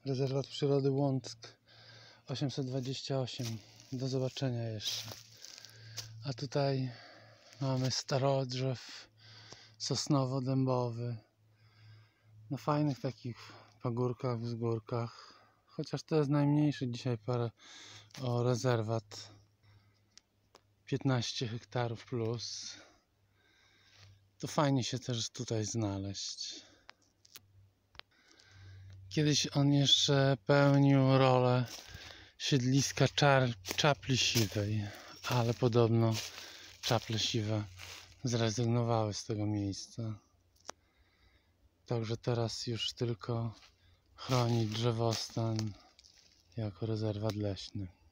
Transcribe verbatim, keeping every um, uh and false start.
Rezerwat Przyrody Łąck osiemset dwadzieścia osiem. Do zobaczenia jeszcze. A tutaj mamy starodrzew sosnowo-dębowy na fajnych takich pagórkach, wzgórkach. Chociaż to jest najmniejszy dzisiaj parę o rezerwat piętnaście hektarów plus. To fajnie się też tutaj znaleźć. Kiedyś on jeszcze pełnił rolę siedliska czar, czapli siwej, ale podobno czaple siwe zrezygnowały z tego miejsca. Także teraz już tylko chroni drzewostan jako rezerwat leśny.